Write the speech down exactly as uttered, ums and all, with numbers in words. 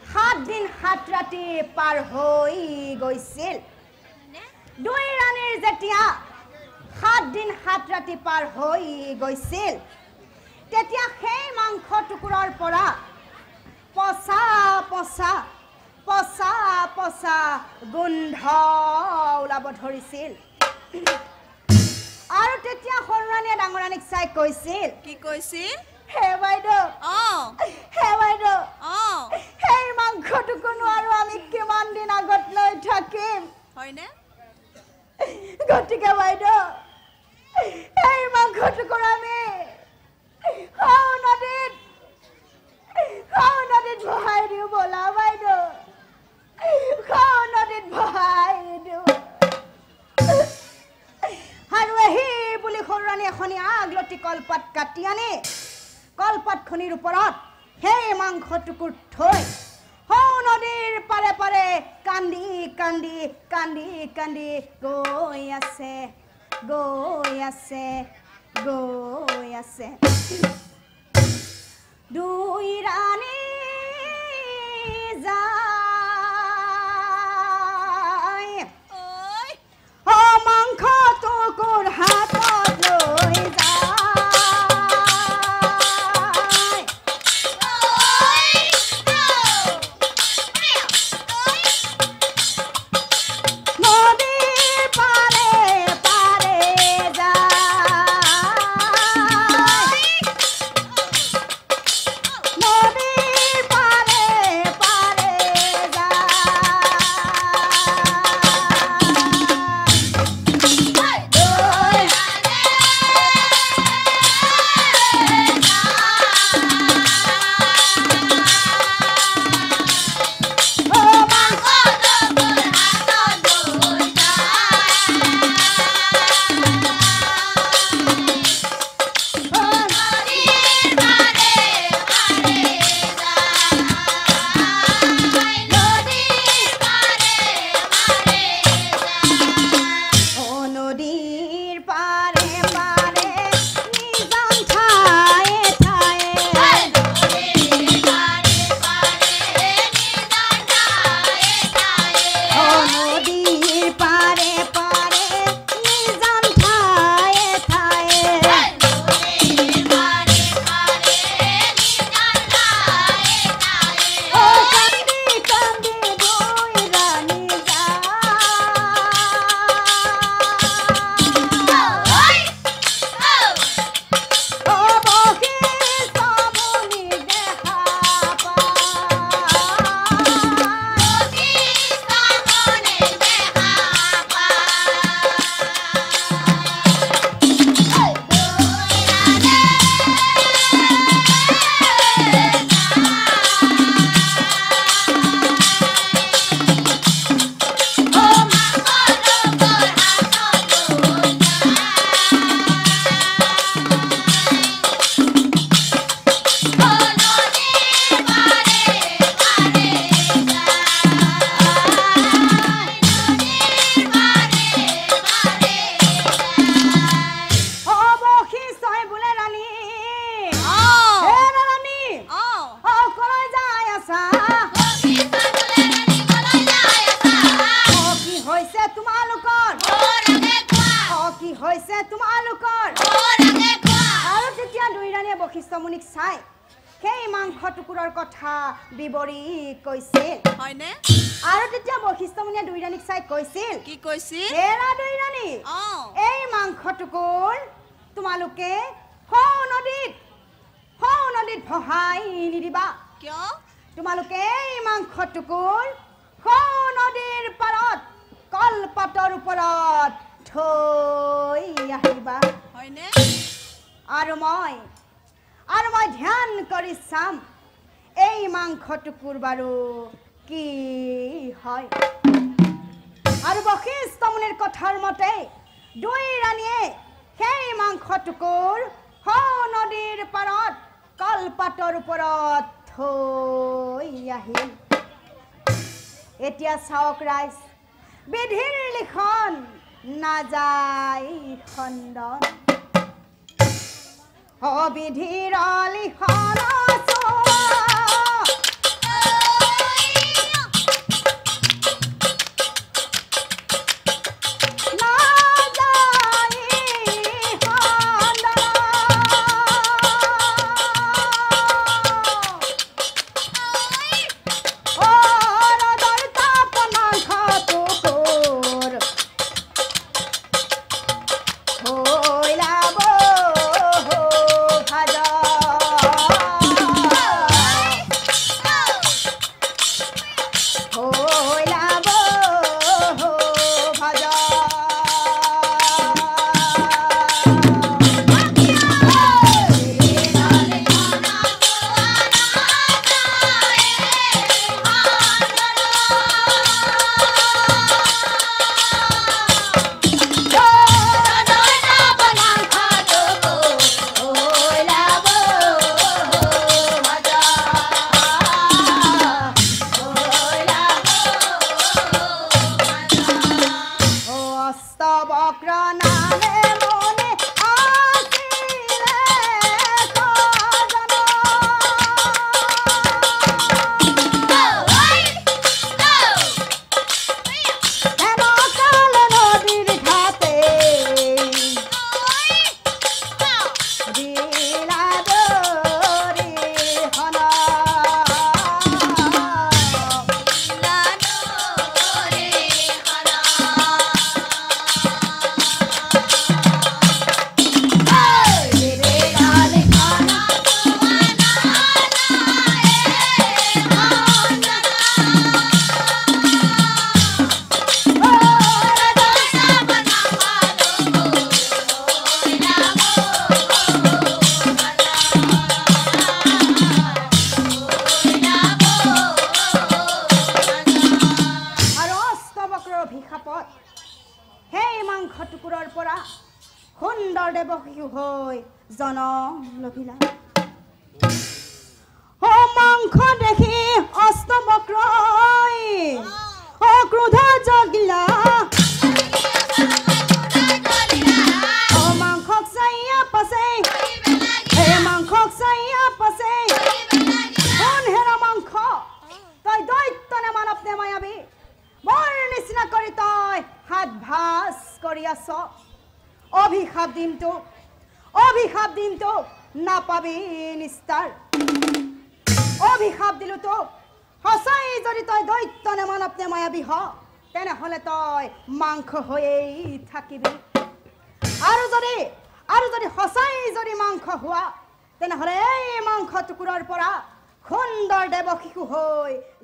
সাত দিন সাত ৰাতি পাৰ হৈ গৈছিল দুই ৰাণীৰ যেতিয়া সাত দিন সাত ৰাতি পাৰ হৈ গৈছিল তেতিয়া সেই মাংস টুকুৰাৰ পৰা পচা পচা পচা পচা গোন্ধ ওলাব ধৰিছিল আৰু তেতিয়া সৰুৰাণীয়ে ডাঙৰাণীক চাই কৈছিল কি কৈছিল হে বাইদেউ অ হে বাইদেউ অ সেই মাংসটুকু আৰু আমি কিমান দিন আগত লৈ থাকিম হয়নে গতিকে বাইদেউ এই মাংসটুকু আমি খাও নদীত খাও নদীত ভৰাই দিওঁ বলা বাইদেউ খাও নদীত ভৰাই দিওঁ আৰু এহি বুলি সৰুৰাণী এখনি আগলতি কলপাত কাটি আনি কলপাত খনিৰ ওপৰত সেই মাংসটুকু থৈ হৌ নদীৰ পাৰে পাৰে কান্দি কান্দি কান্দি কান্দি গৈ আছে গৈ আছে গৈ আছে দুই ৰাণী যায় ঐ ও মাংসটুকুৰ হাতত লৈ যায় বশিষ্ঠমুনিক চাই সেই মাংস টুকুৰৰ কথা বিবৰি কৈছিল হয়নে আৰু তেতিয়া বশিষ্ঠমুনিয়ে দুই ৰাণীক চাই কৈছিল কি কৈছিল হেৰা দুই ৰাণী অ এই মাংস টুকুৰ তোমালোকে হৌ নদীত হৌ নদীত ভহাই নিদিবা কিয় তোমালোকে এই মাংস টুকুৰ হৌ নদীৰ পাৰত কলপাতৰ ওপৰত থৈ আহিবা হয়নে আৰু মই আৰু মই ধ্যান কৰি চাম এই মাংস টুকুৰ বাৰু কি হয় আৰু বশিষ্ঠমুনিৰ কথাৰ মতে দুই ৰাণীয়ে সেই মাংস টুকুৰ হৌ নদীৰ পাৰত কলপাতৰ ওপৰত থৈ আহিল এতিয়া চাওক ৰাইজ বিধিৰ লিখন নাযায় খণ্ডন অবিধিৰ লিখন দেৱশিশু হৈ জনম লভিলা ও মাংস দেখি অষ্টবক্ৰই ও ক্ৰোধ জগিলা ও মাংসক চাইয়া পাছে হে মাংসক চাইয়া পাছে কোন হেৰা মাংস তই দৈত্য নে মানৱ নে মায়াবী মোৰ নিচিনা কৰি তই হাত ভাস কৰি আছ অভিশাপ দিম তোক অভিশাপ দিম তোক নাপাবি নিস্তাৰ অভিশাপ দিলো তোক সঁচাই যদি তই দৈত্য নে মানৱ নে মায়াবী হ তেনেহ'লে তই মাংস হৈয়েই থাকিবি আৰু যদি আৰু যদি সঁচাই যদি মাংস হোৱা তেনেহ'লে এই মাংস টুকুৰাৰ পৰা সুন্দৰ দেৱশিশু হৈ